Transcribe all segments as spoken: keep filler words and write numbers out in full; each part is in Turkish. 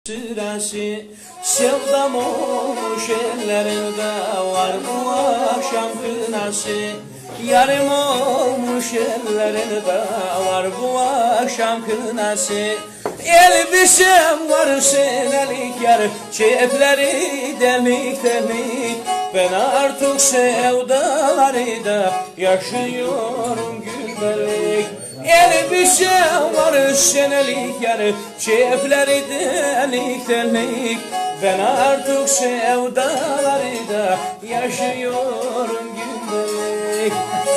Sırası sevdam olmuş ellerinde var bu akşam kınası. Yarım olmuş ellerinde var bu akşam kınası. Elbisem var senelik yar, cepleri delik delik. Ben artık sevdaları da yaşıyorum gündelik. Elbisem var senelik yar, cepleri delik delik. Ben artık sevdaları da yaşıyorum gündelik.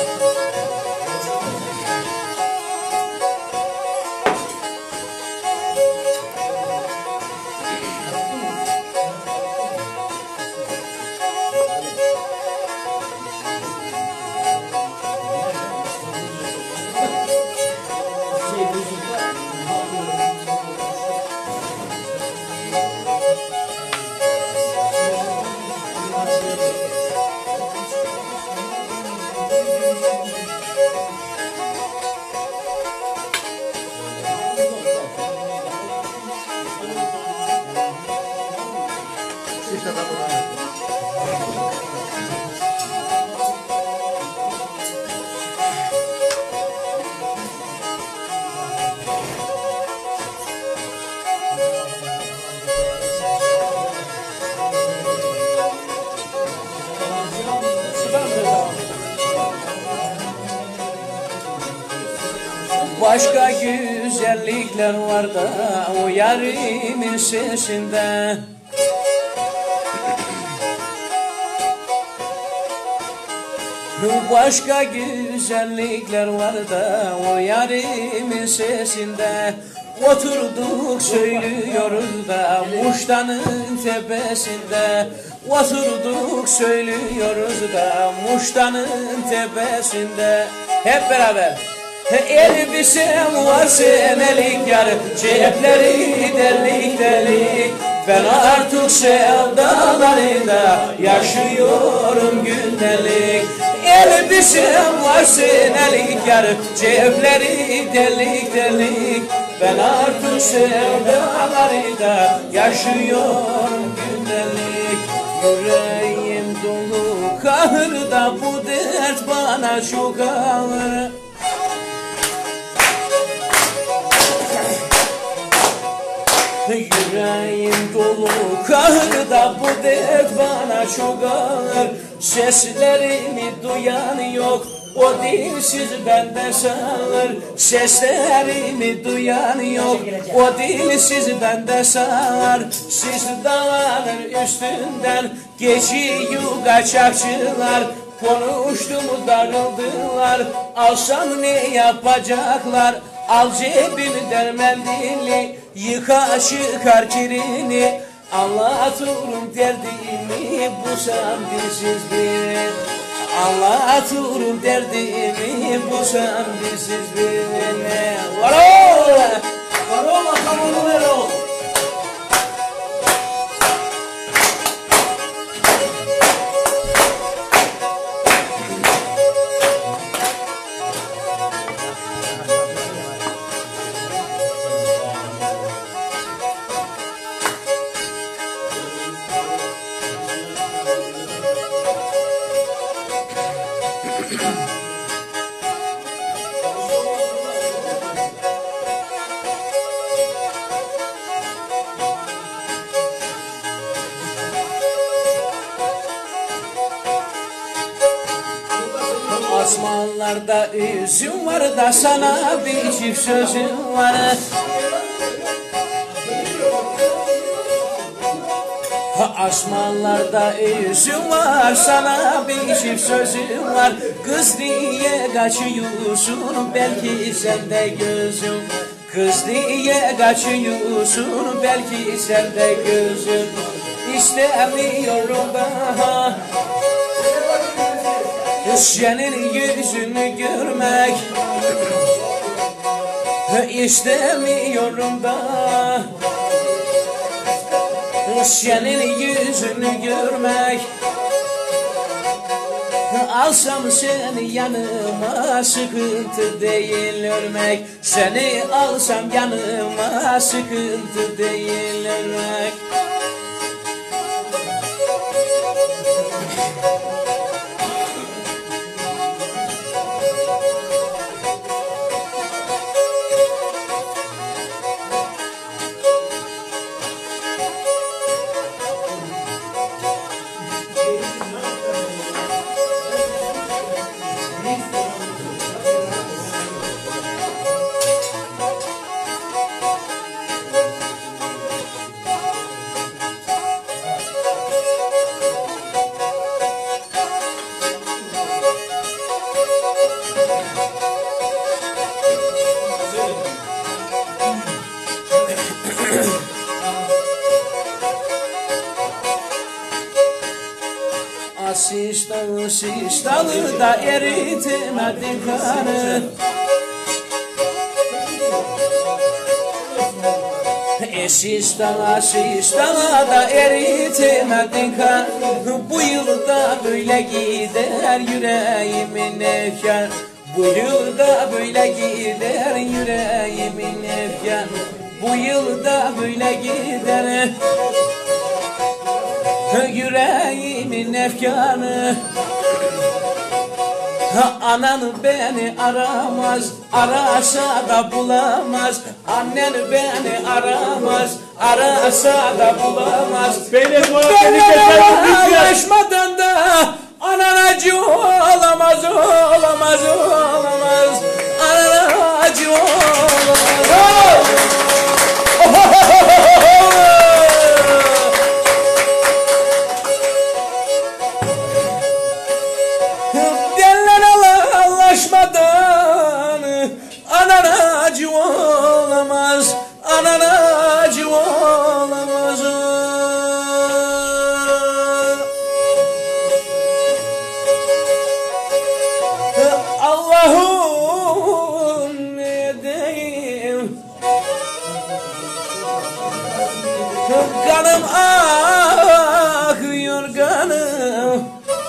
Başka güzellikler var da o yarimin sesinde. Başka güzellikler var da o yarimin sesinde. Oturduk söylüyoruz da Muş'tanın tepesinde. Oturduk söylüyoruz da Muş'tanın tepesinde. Hep beraber. Elbisem var senelik yar, cepleri delik delik. Ben artık sevdalarında yaşıyorum gündelik. Elbisem var senelik yar, cepleri delik delik. Ben artık sevdalarında yaşıyorum gündelik. Yüreğim dolu kahırda bu dert bana çok ağır. Yüreğim dolu kahırda bu dert bana çok ağır. Seslerimi duyan yok, o dilsiz bende sağır. Seslerimi duyan yok, o dilsiz bende sağır. Siz dağların üstünden geçiyor kaçakçılar. Konuştum darıldılar, alsam ne yapacaklar? Al cebimden mendili, yıka çıkar kirini. Anlatıyorum derdimi bu sandisiz bir. Anlatıyorum derdimi bu sandisiz bir. Varol! Varol akamonu verol! Asmanlarda üzüm var da sana bir çift sözüm var. Asmanlarda üzüm var, sana bir çift sözüm var. Kız diye kaçıyorsun, belki sende gözüm. Kız diye kaçıyorsun, belki sende gözüm. İstemiyorum daha senin yüzünü görmek. İstemiyorum da senin yüzünü görmek. alsam seni yanıma sıkıntı değil ölmek. Seni alsam yanıma sıkıntı değil ölmek. Asistalı asistalı da eritemedin kanı. Asistalı asistalı da eritemedin kanı. Bu yılda böyle gider yüreğimin efkar. Bu yılda böyle gider yüreğimin efkar. Bu yılda böyle gider yüreğimin efkanı. Ananı beni aramaz, arasa da bulamaz. Annen beni aramaz, arasa da bulamaz. Beni bu Benimle ulaşmadan da anan acı olamaz, olamaz, olamaz. Anan acı olamaz. Anana acı olamaz, anana acı olamaz. Allah'ım ne diyeyim, kanım akıyor kanım.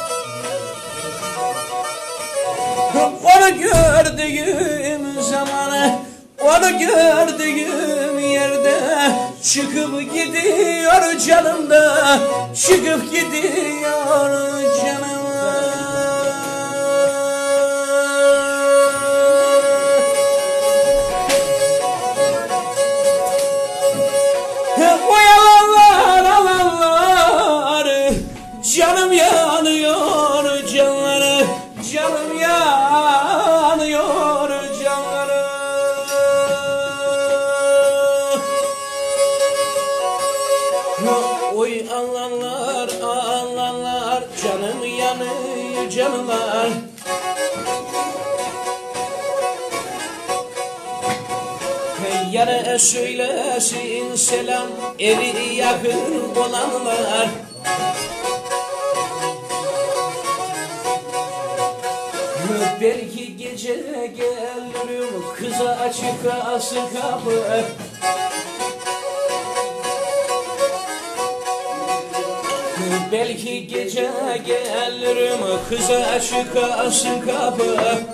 Onu gördüğüm zamanı, onu gördüğüm yerde çıkıp gidiyor canımda, çıkıp gidiyor canım. Bu yalanlar alanlar, canım yanıyor canları, canım yanıyor canları. Oy alanlar alanlar, canım yanıyor canlar. Yara söylesin selam eri yakın olanlar. Belki gece gelirim, kıza açık kalsın kapı. Belki gece gelirim, kıza açık kalsın kapı.